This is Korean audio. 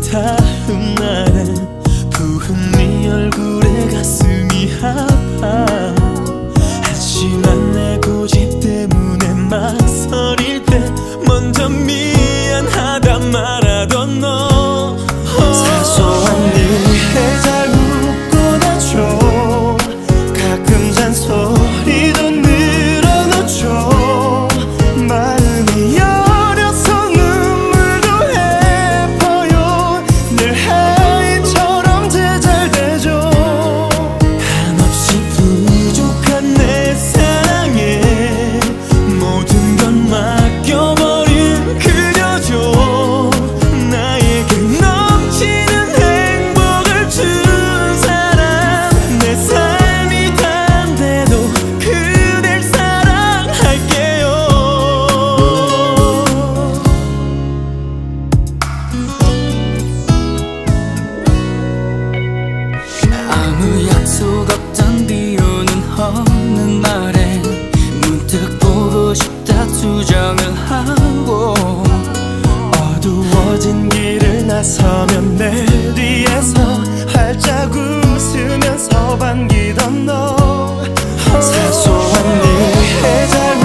다음 날에 부은 네 얼굴에 가슴이 아파. 하지만 내 고집 때문에 망설일 때 먼저 미안하단 말하던 너. 사소한 일에 잘 웃고 나죠. 가끔 잔소리도 늘어놓죠. 마음이 여려서 눈물도 해퍼요. 늘 하이처럼 제잘되죠. 한없이 부족한 내 사랑에 모든 건 맡겨버린 그녀죠. 나에게 넘치는 행복을 준 사람. 내 삶이 단데도 그댈 사랑할게요. 아무 약속 없던 비 오는 어느 날에 문득 보고 싶다 투정을 하고 어두워진 길을 나서면 내 뒤에서 활짝 웃으면서 반기던 너. 사소한 일에 잘